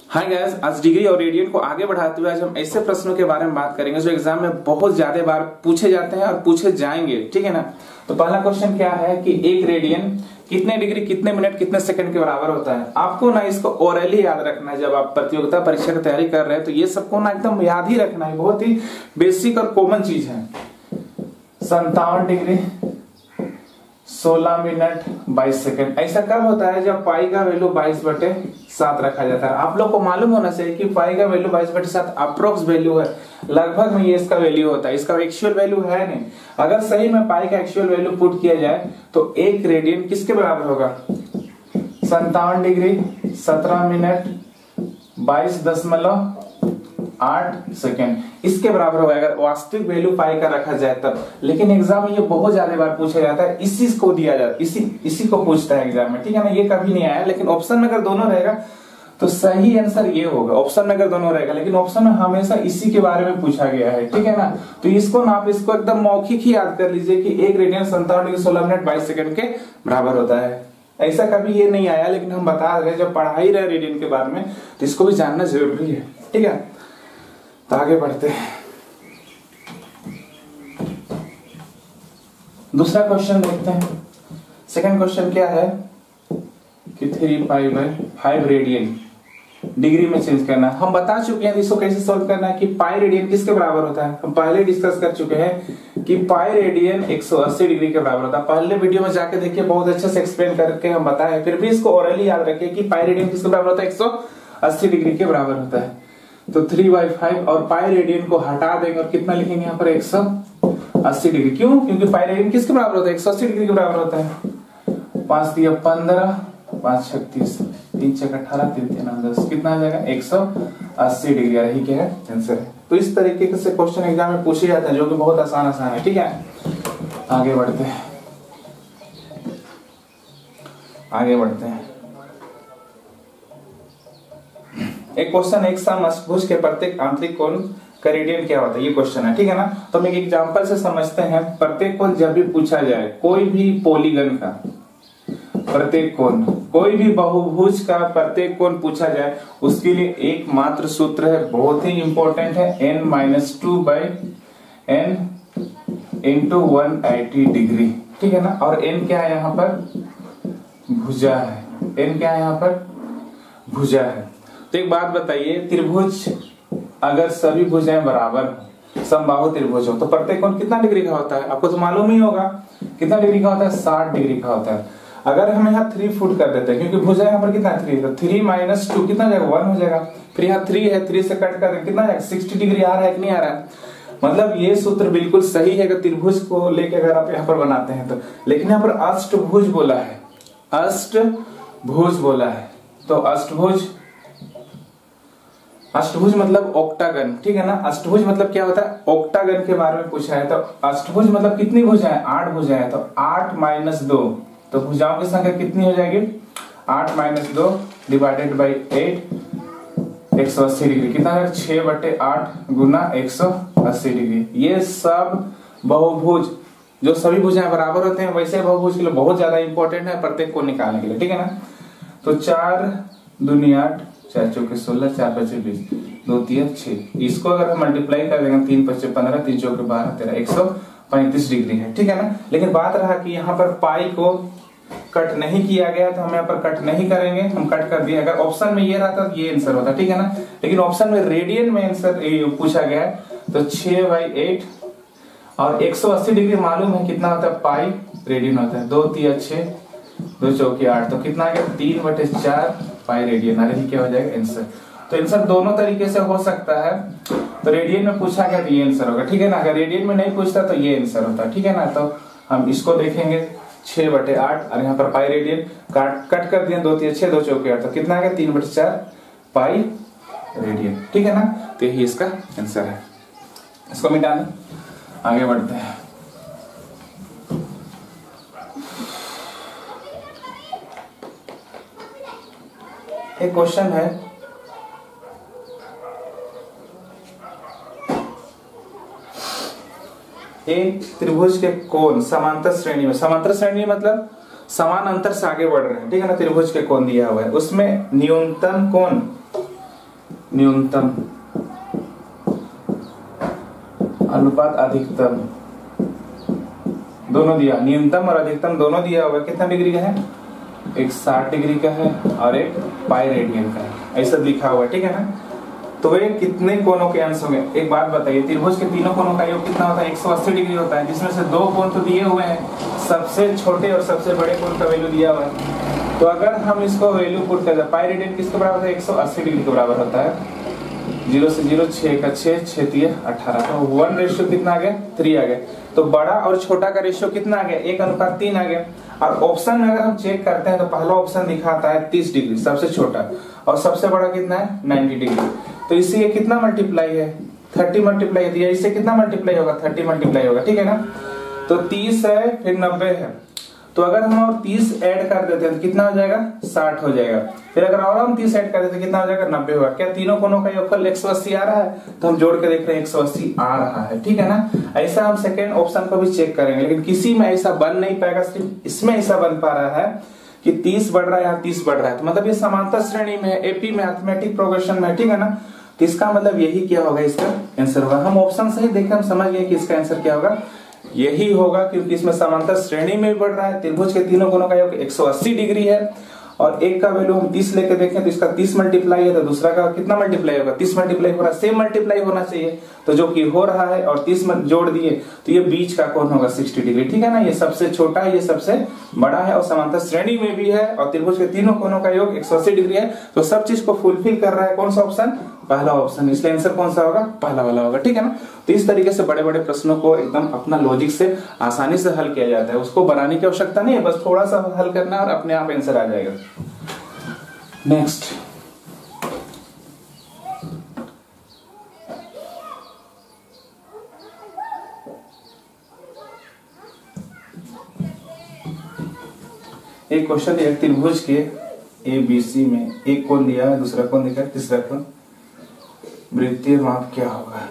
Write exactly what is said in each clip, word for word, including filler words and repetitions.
हाय guys, आज degree और radian को आगे बढ़ाते हुए आज हम ऐसे प्रश्नों के बारे में बात करेंगे जो एग्जाम में बहुत ज्यादा बार पूछे जाते हैं और पूछे जाएंगे। ठीक है ना। तो पहला क्वेश्चन क्या है कि एक रेडियन कितने डिग्री कितने मिनट कितने सेकंड के बराबर होता है। आपको ना इसको ओरली याद रखना है। जब आप प्रतियोगिता परीक्षा की तैयारी कर रहे हैं तो ये सबको ना एकदम याद ही रखना है। बहुत ही बेसिक और कॉमन चीज है। संतावन डिग्री सोलह मिनट बाईस सेकंड। ऐसा कब होता है जब पाई का वैल्यू बाईस बटे सात रखा जाता है। आप लोग को मालूम होना चाहिए कि पाई का वैल्यू बाईस बटे सात अप्रोक्स वैल्यू है, लगभग में ये इसका वैल्यू होता है, इसका एक्चुअल वैल्यू है नहीं। अगर सही में पाई का एक्चुअल वैल्यू पुट किया जाए तो एक रेडियन किसके बराबर होगा? संतावन डिग्री सत्रह मिनट बाईस दशमलव आठ सेकेंड, इसके बराबर होगा अगर वास्तविक वैल्यू पाई का रखा जाए तब। लेकिन एग्जाम में ये बहुत ज्यादा बार पूछा जाता है, इसी को दिया जाता है, इसी इसी को पूछता है एग्जाम में। ठीक है ना। ये कभी नहीं आया, लेकिन ऑप्शन में अगर दोनों रहेगा तो सही आंसर ये होगा। ऑप्शन में अगर दोनों रहेगा, लेकिन ऑप्शन में हमेशा इसी के बारे में पूछा गया है। ठीक है ना। तो इसको ना आप इसको एकदम मौखिक ही याद कर लीजिए कि एक रेडियन संतावन डिग्री सोलह मिनट बाईस सेकंड के बराबर होता है। ऐसा कभी ये नहीं आया, लेकिन हम बता रहे जब पढ़ा ही रहे रेडियन के बारे में तो इसको भी जानना जरूरी है। ठीक है। तो आगे बढ़ते हैं। दूसरा क्वेश्चन देखते हैं। सेकंड क्वेश्चन क्या है कि three pi by five radian degree में चेंज करना। हम बता चुके हैं इसको कैसे सॉल्व करना है कि पाई रेडियन किसके बराबर होता है। हम पहले डिस्कस कर चुके हैं कि पाई रेडियन एक सौ अस्सी डिग्री के बराबर होता है। पहले वीडियो में जाके देखिए, बहुत अच्छे से एक्सप्लेन करके हम बताए। फिर भी इसको ओरली याद रखिए कि पाई रेडियन किसके बराबर होता है? एक सौ अस्सी डिग्री के बराबर होता है। तो थ्री बाई फाइव और पाई रेडियन को हटा देंगे और कितना लिखेंगे यहाँ पर? एक सौ अस्सी डिग्री। क्यों? क्योंकि पाई रेडियन किसके बराबर होता है? एक सौ अस्सी डिग्री के बराबर होता है। पांच दिया पंद्रह, पांच छत्तीस, तीन छह अठारह, तीन तीन दस, कितना आ जाएगा? एक सौ अस्सी डिग्री। यही क्या है? आंसर है। तो इस तरीके से क्वेश्चन एग्जाम में पूछे जाते हैं जो कि बहुत आसान आसान है। ठीक है। आगे बढ़ते हैं आगे बढ़ते हैं एक क्वेश्चन, एक समअष्टभुज के प्रत्येक आंतरिक कोण का रेडियन क्या होता है? ये क्वेश्चन है। ठीक है ना। तो हम एक एग्जांपल से समझते हैं। प्रत्येक कोण जब भी पूछा जाए, कोई भी पॉलीगन का प्रत्येक कोण, कोई भी बहुभुज का प्रत्येक कोण पूछा जाए, उसके लिए एक मात्र सूत्र है, बहुत ही इंपॉर्टेंट है, n minus two by n into one eighty degree. ठीक है ना। और एन क्या है यहाँ पर? भुजा है। एन क्या है यहाँ पर? भुजा है। तो एक बात बताइए, त्रिभुज अगर सभी भुजाएं बराबर हो, समबाहु त्रिभुज हो, तो प्रत्येक कोण कितना डिग्री का होता है? आपको तो मालूम ही होगा कितना डिग्री का होता है? साठ डिग्री का होता है। अगर हम यहाँ थ्री फुट कर देते हैं, क्योंकि भुजा यहाँ पर कितना थ्री है, तो थ्री माइनस टू कितना जाएगा? वन हो जाएगा। फिर यहाँ थ्री है, थ्री से कट कर कितना जाएगा? सिक्सटी डिग्री आ रहा है कि नहीं आ रहा है? मतलब ये सूत्र बिल्कुल सही है अगर त्रिभुज को लेकर अगर आप यहाँ पर बनाते हैं तो। लेकिन यहाँ पर अष्टभुज बोला है, अष्टभुज बोला है। तो अष्टभुज, अष्टभुज मतलब ऑक्टागन। ठीक है ना। अष्टभुज मतलब क्या होता है? ऑक्टागन के बारे में पूछा है। तो अष्टभुज मतलब कितनी भुजाएं? आठ भुजाएं। तो आठ माइनस दो, तो भुजाओं की संख्या कितनी हो जाएगी? आठ माइनस दो डिवाइडेड बाई एट, एक सौ अस्सी डिग्री। कितना है? छह बटे आठ गुना एक सौ अस्सी डिग्री। ये सब बहुभुज जो सभी भुजाएं बराबर होते हैं, वैसे बहुभुज के लिए बहुत ज्यादा इंपॉर्टेंट है प्रत्येक को निकालने के लिए। ठीक है ना। तो चार दूनी आठ, चार चौके सोलह, चार पचे बीस, दो तीन छह। इसको अगर हम मल्टीप्लाई कर देंगे, तीन पच्चे पंद्रह, तीन चौके बारह, तेरह, एक सौ पैंतीस डिग्री है। ठीक है ना। लेकिन बात रहा कि यहाँ पर पाई को कट नहीं किया गया, तो हम यहाँ पर कट नहीं करेंगे, हम कट कर दिए। अगर ऑप्शन में ये रहता तो ये आंसर होता। ठीक है ना। लेकिन ऑप्शन में रेडियन में आंसर पूछा गया है, तो छह बाई एट और एक सौ अस्सी डिग्री मालूम है कितना होता है? पाई रेडियन होता है। दो तीन छह, दो चौकी आठ, तो कितना आ गया? तीन बटे चार पाई रेडियन। अरे क्या हो जाएगा? आंसर। तो आंसर दोनों तरीके से हो सकता है। तो रेडियन में पूछा गया तो ये आंसर होगा। ठीक है ना। अगर रेडियन में नहीं पूछता तो ये आंसर होता। ठीक है ना। तो हम इसको देखेंगे, छह बटे आठ और यहाँ पर पाई रेडियन काट कट कर दिए, दो तीन छह, दो चौके आठ, तो कितना आ गया? तीन बटे चार पाई रेडियन। ठीक है ना। तो यही इसका आंसर है। इसको मिटा दें, आगे बढ़ते हैं। एक क्वेश्चन है, एक त्रिभुज के कोण समांतर श्रेणी में, समांतर श्रेणी मतलब समान अंतर से आगे बढ़ रहे हैं, ठीक है ना। त्रिभुज के कोण दिया हुआ है, उसमें न्यूनतम कोण न्यूनतम अनुपात अधिकतम, दोनों दिया, न्यूनतम और अधिकतम दोनों दिया हुआ। कितना डिग्री का है? एक साठ डिग्री का है और एक पाई रेडियन का है, ऐसा लिखा हुआ है, ठीक है ना। तो वे कितने कोणों के अंश होंगे? एक बात बताइए, त्रिभुज के तीनों कोणों का योग कितना होता है? एक सौ अस्सी डिग्री होता है, जिसमें से दो कोण तो दिए हुए हैं, सबसे छोटे और सबसे बड़े कोण का वैल्यू दिया हुआ है। तो अगर हम इसको वैल्यू पुट कर दें, पाई रेडियन किसके बराबर है? एक सौ अस्सी डिग्री के बराबर होता है। जीरो से जीरो, छह का छह, छह तीय अठारह, तो वन रेशियो कितना आ गया? थ्री आ गया। तो बड़ा और छोटा का रेशियो कितना आ गया? एक अनुपात तीन आ गया। और ऑप्शन में अगर हम चेक करते हैं तो पहला ऑप्शन दिखाता है तीस डिग्री सबसे छोटा, और सबसे बड़ा कितना है? नब्बे डिग्री। तो इससे ये कितना मल्टीप्लाई है? तीस मल्टीप्लाई दिया, इससे कितना मल्टीप्लाई होगा? तीस मल्टीप्लाई होगा, ठीक है ना। तो तीस है, फिर नब्बे है, तो अगर हम और तीस ऐड कर देते हैं तो कितना हो जाएगा? साठ हो जाएगा। फिर अगर और हम तीस ऐड कर देते हैं कितना हो जाएगा? नब्बे होगा। क्या तीनों कोणों का योगफल एक सौ अस्सी आ रहा है? तो हम जोड़ के देख रहे हैं एक सौ अस्सी आ रहा है, ठीक है ना। ऐसा हम सेकेंड ऑप्शन को भी चेक करेंगे, लेकिन किसी में ऐसा बन नहीं पाएगा, सिर्फ इसमें ऐसा बन पा रहा है कि तीस बढ़ रहा है, यहाँ तीस बढ़ रहा है, तो मतलब ये समांतर श्रेणी में है, एपी मैथमेटिक प्रोग्रेशन में, ठीक है ना। तो इसका मतलब यही क्या होगा? इसका आंसर होगा। हम ऑप्शन से ही देखें, हम समझ गए कि इसका आंसर क्या होगा, यही होगा, क्योंकि इसमें समांतर श्रेणी में भी बढ़ रहा है। त्रिभुज के तीनों कोणों का योग एक सौ अस्सी डिग्री है, और एक का वैल्यू हम तीस लेके देखें तो इसका तीस मल्टीप्लाई है, तो दूसरा का कितना मल्टीप्लाई होगा? तीस मल्टीप्लाई हो रहा है, सेम मल्टीप्लाई होना चाहिए, तो जो कि हो रहा है, और तीस जोड़ दिए तो ये बीच का कोण होगा साठ डिग्री, ठीक है ना। ये सबसे छोटा है, ये सबसे बड़ा है, और समांतर श्रेणी में भी है, और त्रिभुज के तीनों कोणों का योग एक सौ अस्सी डिग्री है। तो सब चीज को फुलफिल कर रहा है कौन सा ऑप्शन? पहला ऑप्शन। इसलिए आंसर कौन सा होगा? पहला वाला होगा, ठीक है ना। तो इस तरीके से बड़े बड़े प्रश्नों को एकदम अपना लॉजिक से आसानी से हल किया जाता है, उसको बनाने की आवश्यकता नहीं है, बस थोड़ा सा हल करना है और अपने आप आंसर आ जाएगा। नेक्स्ट, एक क्वेश्चन है, त्रिभुज के ए बी सी में एक कोण दिया है, दूसरा कोण दिया है, तीसरा कोण, वृत्तीय माप क्या होगा?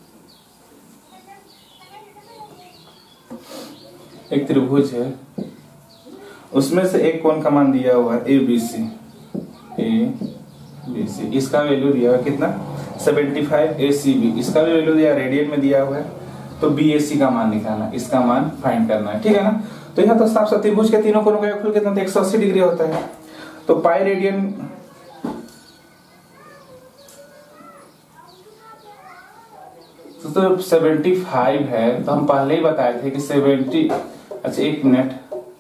एक त्रिभुज है, उसमें से एक कोण का मान दिया हुआ है A B C, A B C, इसका वैल्यू दिया हुआ कितना? पचहत्तर ए सी बी, इसका भी वैल्यू दिया, रेडियन में दिया हुआ है। तो बी ए सी का मान निकालना, इसका मान फाइंड करना है, ठीक है ना। तो यहाँ तो साफ साफ त्रिभुज के तीनों कोणों का योगफल कितना? एक सौ अस्सी डिग्री होता है। तो पाई रेडियन तो, तो पचहत्तर है, तो हम पहले ही बताए थे कि सत्तर, अच्छा एक मिनट,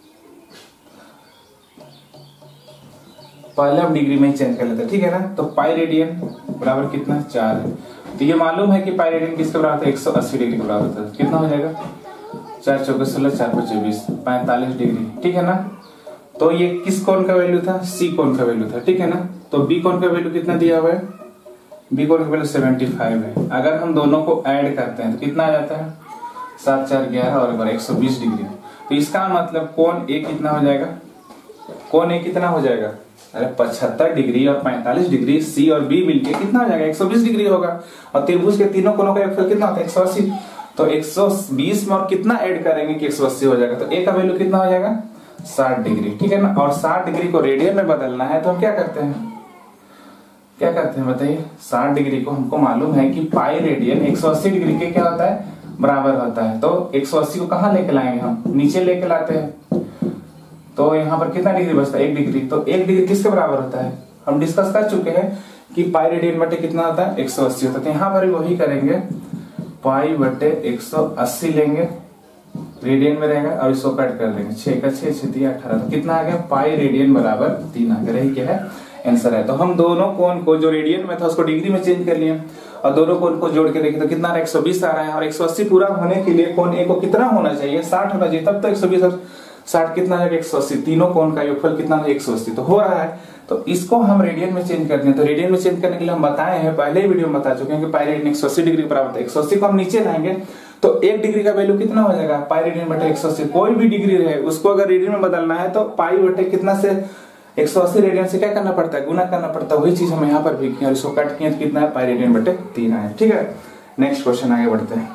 पहले हम डिग्री में ही चेंज कर लेते हैं, ठीक है ना। तो पाई रेडियन बराबर कितना? चार है। तो ये मालूम है कि पाई रेडियन किसके बराबर था? एक सौ अस्सी डिग्री के बराबर था। कितना हो जाएगा? चार चौके सोलह, चार पच्चीस बीस, पैंतालीस डिग्री, ठीक है ना। तो ये किस कोण का वैल्यू था? सी कोण का वैल्यू था, ठीक है ना। तो बी कोण का वैल्यू कितना दिया हुआ है? बी कोण का वैल्यू पचहत्तर है। अगर हम दोनों को ऐड करते हैं तो कितना आ जाता है? सात चार ग्यारह और एक सौ बीस डिग्री। तो इसका मतलब कोण ए कितना हो जाएगा? कोण ए कितना हो जाएगा? अरे पचहत्तर डिग्री और पैंतालीस डिग्री, सी और बी मिलके कितना हो जाएगा? एक सौ बीस डिग्री होगा। और त्रिभुज के तीनों कोणों का योगफल कितना होता है? एक सौ अस्सी। तो एक सौ बीस में और कितना ऐड करेंगे कि एक सौ अस्सी हो जाएगा? तो ए का वैल्यू कितना हो जाएगा? साठ डिग्री, ठीक है ना। और साठ डिग्री को रेडियन में बदलना है तो हम क्या करते हैं? क्या करते हैं बताइए? साठ डिग्री को हमको मालूम है कि पाई रेडियन एक सौ अस्सी डिग्री के क्या होता है? बराबर होता है। तो एक सौ अस्सी को कहाँ लेके लाएंगे? हम नीचे लेके लाते हैं। तो यहाँ पर कितना डिग्री बचता है? एक डिग्री। तो एक डिग्री किसके बराबर होता है? हम डिस्कस कर चुके हैं कि पाई रेडियन बटे कितना होता है? एक सौ अस्सी होता है। तो यहाँ पर भी वही करेंगे, पाई बटे एक सौ अस्सी लेंगे, रेडियन में रहेगा, और इसको कट कर देंगे, छह का छह, छह दिया अठारह। तो कितना आ गया? पाई रेडियन बराबर तीन आ गया। यही क्या है? आंसर है। तो हम दोनों कोण को, जो रेडियन में था उसको डिग्री में चेंज कर लिए, और दोनों कोण को जोड़ के देखें तो कितना? एक सौ बीस आ रहा है। और एक सौ अस्सी पूरा होने के लिए कोण ए को कितना होना चाहिए? साठ होना चाहिए, तब तो एक सौ बीस और साठ कितना है? एक सौ अस्सी। तीनों कोण का योगफल कितना है? एक सौ अस्सी। तो हो रहा है। तो इसको हम रेडियन में चेंज करते हैं। तो रेडियन में चेंज करने के लिए हम बताए हैं, पहले ही वीडियो में बता चुके हैं कि पाई रेडियन एक सौ अस्सी डिग्री के बराबर था। एक सौ अस्सी को हम नीचे लाएंगे तो एक डिग्री का वैल्यू कितना हो जाएगा? पाई रेडियन बटे एक सौ अस्सी। कोई भी डिग्री रहे उसको अगर रेडियन में बदलना है तो पाई बटे कितना से एक सौ अस्सी रेडियन से क्या करना पड़ता है? गुना करना पड़ता है। वही चीज हम यहाँ पर भी किया, इसको कट किए तो कितना है? पाई रेडियन बटे तीन आए, ठीक है। नेक्स्ट क्वेश्चन आगे बढ़ते हैं।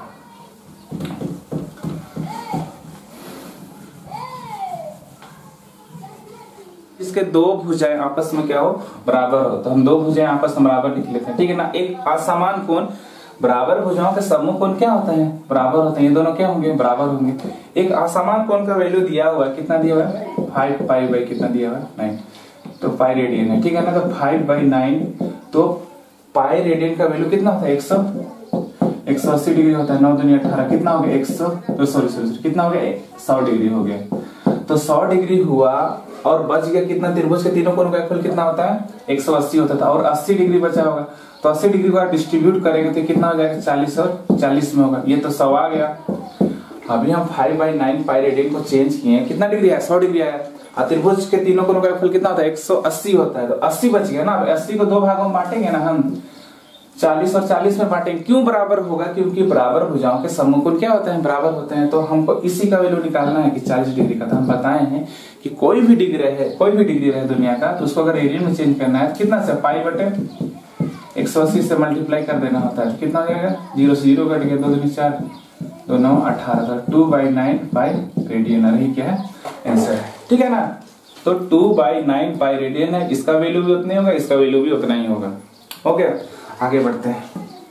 जिसके दो भुजाएं आपस में क्या हो, बराबर हो, तो हम दो भुजाएं आपस में बराबर लिख लेते हैं, ठीक है ना। एक असमान कोण, बराबर भुजाओं के समूह कोण क्या होता है, बराबर होते हैं, ये दोनों क्या होंगे, बराबर होंगे। एक असमान कोण का वैल्यू दिया हुआ है, कितना दिया हुआ है, फाइव पाई बाई कितना दिया हुआ है, नाइन, तो पाई रेडियन है, ठीक है ना। तो फाइव बाई नाइन, तो पाई रेडियन का वैल्यू कितना होता है, एक सौ एक सौ अस्सी डिग्री होता है, नौ दुनिया अठारह, कितना हो गया, एक सौ तो सॉरी सॉरी कितना हो गया, सौ डिग्री हो गया। तो सौ डिग्री हुआ और बच गया कितना, त्रिभुज के तीनों कोण का योगफल कितना होता है, एक सौ अस्सी होता था, और अस्सी डिग्री बचा होगा, तो अस्सी डिग्री को डिस्ट्रीब्यूट करेंगे तो कितना हो जाएगा, चालीस और चालीस में होगा, ये तो सौ आ गया। अभी हम five by nine pi radian को चेंज किए, कितना डिग्री आया, सौ डिग्री आया, और त्रिभुज के तीनों कोणों का योगफल कितना होता है, एक सौ अस्सी होता है, तो अस्सी बच गया ना। अस्सी को दो भागों में बांटेंगे ना हम, चालीस और चालीस में बांटेंगे, क्यों बराबर होगा, क्योंकि बराबर भुजाओं के समूह कोण क्या होते हैं, बराबर होते हैं। तो हमको इसी का वैल्यू निकालना है कि चालीस डिग्री का। तो हम बताए हैं कि कोई भी डिग्री है, कोई भी डिग्री रहे दुनिया का, तो उसको अगर रेडियन में चेंज करना है तो कितना से, पाई बटे एक सौ अस्सी से मल्टीप्लाई कर देना होता है, तो कितना हो जाएगा, जीरो से जीरो कट गया, दो दूनी चार, दो नौ अठारह, तो two by nine pi radian, रही क्या है, आंसर है, ठीक है ना। तो two by nine pi radian है, इसका वैल्यू भी उतना ही होगा, इसका वैल्यू भी उतना ही होगा। ओके, आगे बढ़ते हैं।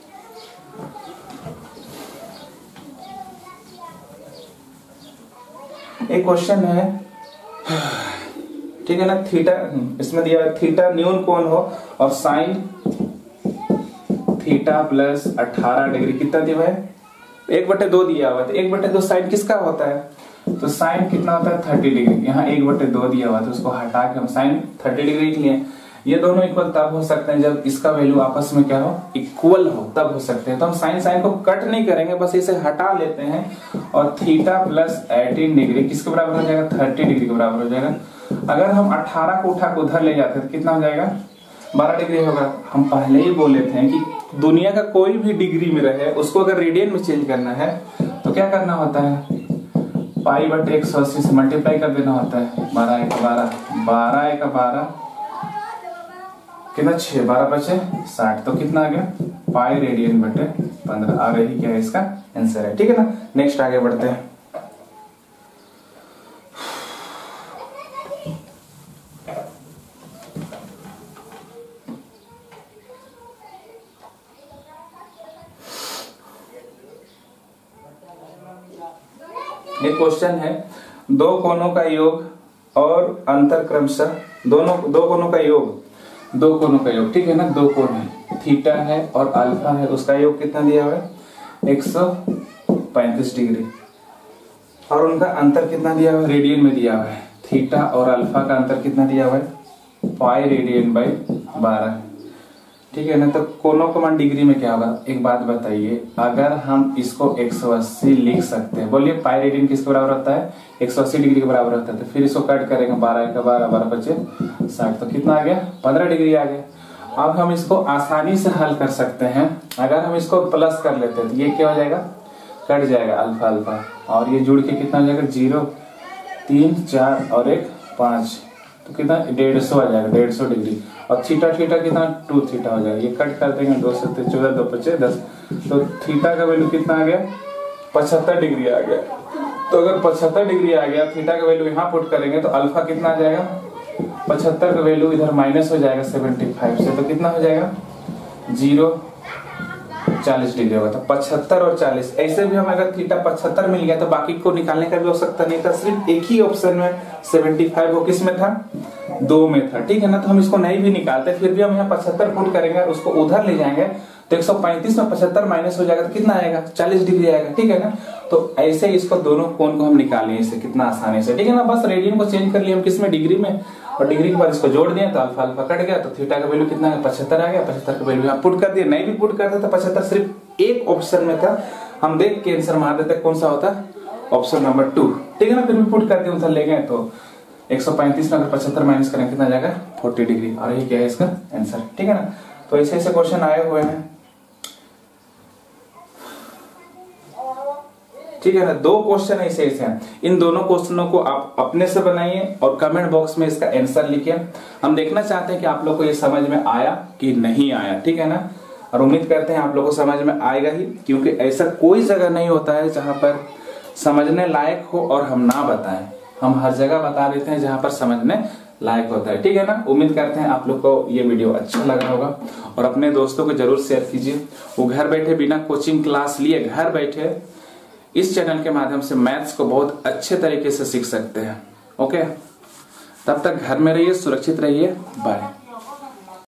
एक क्वेश्चन है, ठीक है ना, थीटा, इसमें दिया है थीटा न्यून कोण हो और साइन थीटा प्लस अठारह डिग्री कितना दिया है, एक बटे दो दिया हुआ है, एक बटे दो साइन किसका होता है, तो साइन कितना होता है, थर्टी डिग्री, यहाँ एक बटे दो दिया हुआ है, तो उसको हटा के हम साइन थर्टी डिग्री लिख लिए। ये दोनों इक्वल तब हो सकते हैं जब इसका वैल्यू आपस में क्या हो, इक्वल हो, तब हो सकते हैं। तो हम साइन साइन को कट नहीं करेंगे, बस इसे हटा लेते हैं, और थीटा प्लस एटीन डिग्री किसके बराबर हो जाएगा, थर्टी डिग्री के बराबर हो जाएगा। अगर हम अठारह को उठा के उधर ले जाते हैं तो कितना हो जाएगा, बारह डिग्री होगा। हम पहले ही बोले थे कि दुनिया का कोई भी डिग्री में रहे उसको अगर रेडियन में चेंज करना है तो क्या करना होता है, पाई बटे एक सौ अस्सी से मल्टीप्लाई कर देना होता है, बारह एक बारह, बारह एक बारह कितना, छह, बारह बचे साठ, तो कितना आ गया, पाई रेडियन बटे पंद्रह, आ रही क्या है, इसका आंसर है, ठीक है ना। नेक्स्ट आगे बढ़ते हैं। एक क्वेश्चन है, दो कोणों का योग और अंतर क्रमशः, दोनों दो कोणों का योग, दो कोणों का योग, ठीक है ना, दो कोण है, थीटा है और अल्फा है, उसका योग कितना दिया हुआ है, एक सौ पैंतीस डिग्री, और उनका अंतर कितना दिया हुआ है, रेडियन में दिया हुआ है। थीटा और अल्फा का अंतर कितना दिया हुआ है, पाई रेडियन बाई बारह, ठीक है ना। तो कोणों का मान डिग्री में क्या होगा, एक बात बताइए, अगर हम इसको एक सौ अस्सी लिख सकते हैं, बोलिए पाई रेडियन किसके बराबर होता है, एक सौ अस्सी डिग्री के बराबर होता है, तो फिर इसको कट करेंगे, बारह का बारह, बारह पच्चीस साठ, तो कितना आ गया, पंद्रह डिग्री आ गया। अब हम इसको आसानी से हल कर सकते हैं, अगर हम इसको प्लस कर लेते हैं तो ये क्या हो जाएगा, कट जाएगा अल्फा अल्फा, और ये जुड़ के कितना हो जाएगा, जीरो, तीन, चार और एक पांच, तो कितना, डेढ़ सौ आ जाएगा, डेढ़ सौ डिग्री। और थीटा थीटा कितना, टू थीटा हो जाएगा, ये कट कर देंगे, दो सत्ते चौदह, दो पच्चीस दस, तो थीटा का वैल्यू कितना आ गया, पचहत्तर डिग्री आ गया। तो अगर पचहत्तर डिग्री आ गया, थीटा का वैल्यू यहाँ पुट करेंगे तो अल्फा कितना आ जाएगा, पचहत्तर का वैल्यू इधर माइनस हो जाएगा सेवेंटी फाइव से, तो कितना हो जाएगा, जीरो, चालीस डिग्री होगा। तो पचहत्तर और चालीस, ऐसे भी हमें अगर थीटा पचहत्तर मिल गया तो बाकी को निकालने का भी आवश्यकता नहीं था, सिर्फ एक ही ऑप्शन में सेवेंटी फाइव, वो किस में था, दो में था, ठीक है ना। तो हम इसको नहीं भी निकालते, फिर भी हम यहाँ पचहत्तर पुट करेंगे, उसको उधर ले जाएंगे तो एक सौ पैंतीस में पचहत्तर माइनस हो जाएगा तो कितना आएगा, चालीस डिग्री आएगा, ठीक है ना। तो ऐसे इसको दोनों कोण को हम निकालें इसे कितना आसानी से, ठीक है ना। बस रेडियन को चेंज कर लिया हम किसमें, डिग्री में, और डिग्री के बाद इसको जोड़ दिया तो अल्फा अल्फा कट गया, तो थीटा का वैल्यू कितना है, पचहत्तर आ गया, पचहत्तर का वैल्यू यहाँ पुट कर दिया। नहीं भी पुट करते तो पचहत्तर सिर्फ एक ऑप्शन में था, हम देख के आंसर मार देते, कौन सा होता, ऑप्शन नंबर टू, ठीक है ना। फिर भी पुट करके उधर ले गए तो एक सौ पैंतीस में अगर पचहत्तर माइनस करें कितना जाएगा, चालीस डिग्री, और यही क्या है इसका आंसर, ठीक है ना। तो ऐसे ऐसे क्वेश्चन आए हुए हैं, ठीक है ना। दो क्वेश्चन ऐसे ऐसे हैं, इन दोनों क्वेश्चनों को आप अपने से बनाइए और कमेंट बॉक्स में इसका आंसर लिखिए। हम देखना चाहते हैं कि आप लोग को ये समझ में आया कि नहीं आया, ठीक है ना। और उम्मीद करते हैं आप लोगों को समझ में आएगा ही, क्योंकि ऐसा कोई जगह नहीं होता है जहां पर समझने लायक हो और हम ना बताएं। हम हर जगह बता देते हैं जहां पर समझने लायक होता है। ठीक है ना, उम्मीद करते हैं आप लोग को ये वीडियो अच्छा लगा होगा और अपने दोस्तों को जरूर शेयर कीजिए। वो घर बैठे बिना कोचिंग क्लास लिए घर बैठे इस चैनल के माध्यम से मैथ्स को बहुत अच्छे तरीके से सीख सकते हैं। ओके, तब तक घर में रहिए, सुरक्षित रहिए, बाय।